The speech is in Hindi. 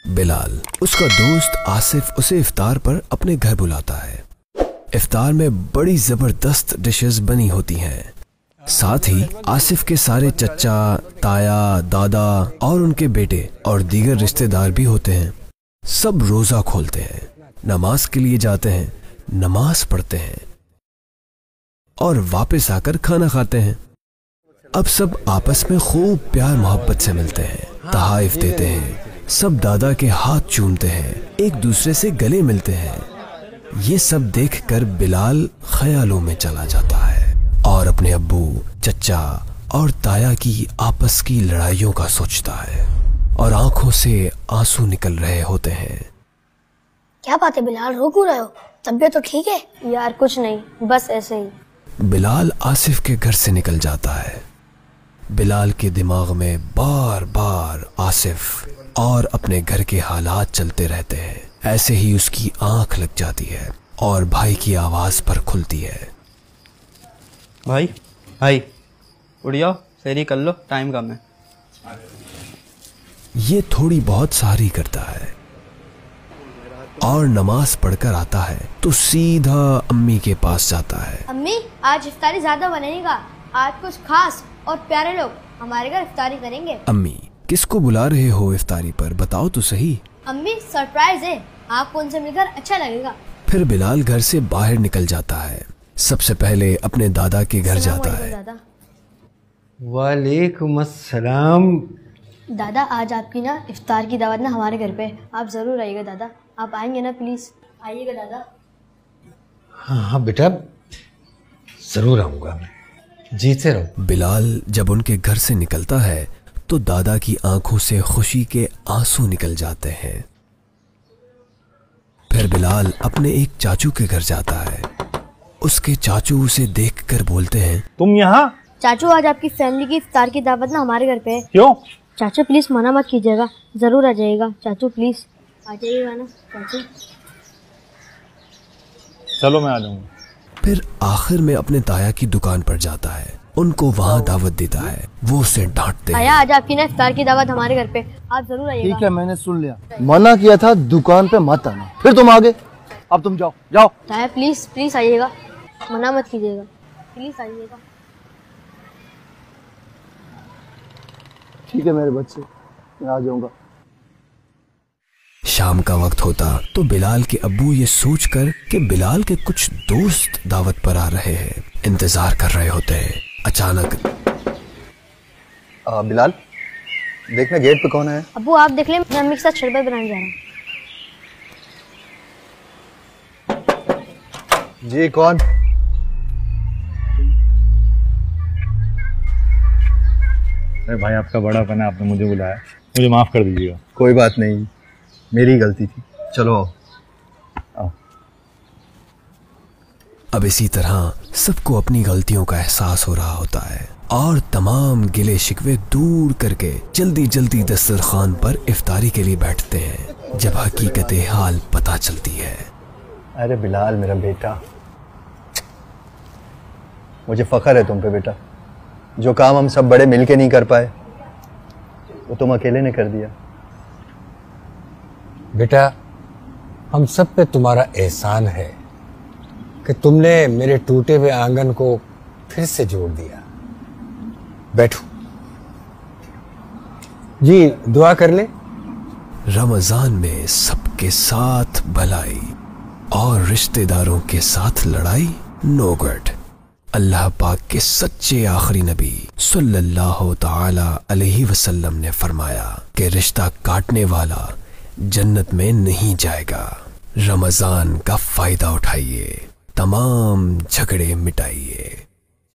बिलाल। उसका दोस्त आसिफ उसे इफ्तार पर अपने घर बुलाता है। इफ्तार में बड़ी जबरदस्त डिशेस बनी होती हैं। साथ ही आसिफ के सारे चचा, ताया, दादा और उनके बेटे और दीगर रिश्तेदार भी होते हैं। सब रोजा खोलते हैं, नमाज के लिए जाते हैं, नमाज पढ़ते हैं और वापस आकर खाना खाते हैं। अब सब आपस में खूब प्यार मोहब्बत से मिलते हैं, तहाइफ देते हैं, सब दादा के हाथ चूमते हैं, एक दूसरे से गले मिलते हैं। ये सब देखकर बिलाल ख्यालों में चला जाता है और अपने अब्बू, चचा और ताया की आपस की लड़ाइयों का सोचता है और आंखों से आंसू निकल रहे होते हैं। क्या बात है बिलाल, रो क्यों रहे हो? तबीयत तो ठीक है? यार कुछ नहीं, बस ऐसे ही। बिलाल आसिफ के घर से निकल जाता है। बिलाल के दिमाग में बार बार आसिफ और अपने घर के हालात चलते रहते हैं। ऐसे ही उसकी आंख लग जाती है और भाई की आवाज पर खुलती है। भाई भाई उठ जाओ, सहरी कर लो, टाइम कम है। ये थोड़ी बहुत सहरी करता है और नमाज पढ़कर आता है तो सीधा अम्मी के पास जाता है। अम्मी, आज इफ्तारी ज्यादा बनेगा। आज कुछ खास और प्यारे लोग हमारे घर इफ्तारी करेंगे। अम्मी, किसको बुला रहे हो इफ्तारी पर, बताओ तो सही। अम्मी, सरप्राइज है, आपको उनसे मिलकर अच्छा लगेगा। फिर बिलाल घर से बाहर निकल जाता है। सबसे पहले अपने दादा के घर जाता है। दादा। वालेकुम अस्सलाम। दादा, आज आपकी ना इफ्तार की दावत ना हमारे घर पे, आप जरूर आइएगा दादा। आप आएंगे ना? प्लीज आइएगा दादा। हाँ हाँ बेटा, जरूर आऊंगा मैं, जीते रहो। बिलाल जब उनके घर से निकलता है तो दादा की आंखों से खुशी के आंसू निकल जाते हैं। फिर बिलाल अपने एक चाचू के घर जाता है। उसके चाचू उसे देखकर बोलते हैं, तुम यहाँ? चाचू, आज आपकी फैमिली की इफ्तार की दावत ना हमारे घर पे है। क्यों? चाचू प्लीज मना मत कीजिएगा, जरूर आ जाइएगा। चाचू प्लीज आ जाइएगा ना चाचू। चलो मैं आ जाऊंगा। फिर आखिर में अपने ताया की दुकान पर जाता है, उनको वहाँ दावत देता है। वो उसे डांटते हैं। ताया, आज आपकी ना इफ्तार की दावत हमारे घर पे, आप जरूर आइएगा। ठीक है, मैंने सुन लिया। मना किया था दुकान पे मत आना, फिर तुम आ गए। अब तुम जाओ जाओ। ताया प्लीज प्लीज आइएगा, मना मत कीजिएगा, प्लीज आइएगा। ठीक है मेरे बच्चे, मैं आ जाऊंगा। शाम का वक्त होता तो बिलाल के अब्बू ये सोचकर कि बिलाल के कुछ दोस्त दावत पर आ रहे हैं, इंतजार कर रहे होते हैं। अचानक बिलाल, देखना गेट पे कौन है। अब्बू आप देख ले, मैं अम्मी के साथ शरबत बनाने जा रहा हूँ। जी कौन? अरे भाई, आपका बड़ापन है, आपने मुझे बुलाया, मुझे माफ कर दीजिएगा। कोई बात नहीं, मेरी गलती थी। चलो आओ। अब इसी तरह सबको अपनी गलतियों का एहसास हो रहा होता है और तमाम गिले शिकवे दूर करके जल्दी जल्दी दस्तरखान पर इफ्तारी के लिए बैठते हैं। जब हकीकत हाल पता चलती है। अरे बिलाल मेरा बेटा, मुझे फख्र है तुम पे बेटा। जो काम हम सब बड़े मिलके नहीं कर पाए वो तुम अकेले ने कर दिया। बेटा, हम सब पे तुम्हारा एहसान है कि तुमने मेरे टूटे हुए आंगन को फिर से जोड़ दिया। बैठो जी, दुआ कर ले। रमजान में सबके साथ भलाई और रिश्तेदारों के साथ लड़ाई नो गुड। अल्लाह पाक के सच्चे आखिरी नबी सल्लल्लाहु ताला अलैहि वसल्लम ने फरमाया कि रिश्ता काटने वाला जन्नत में नहीं जाएगा। रमजान का फायदा उठाइए, तमाम झगड़े मिटाइए।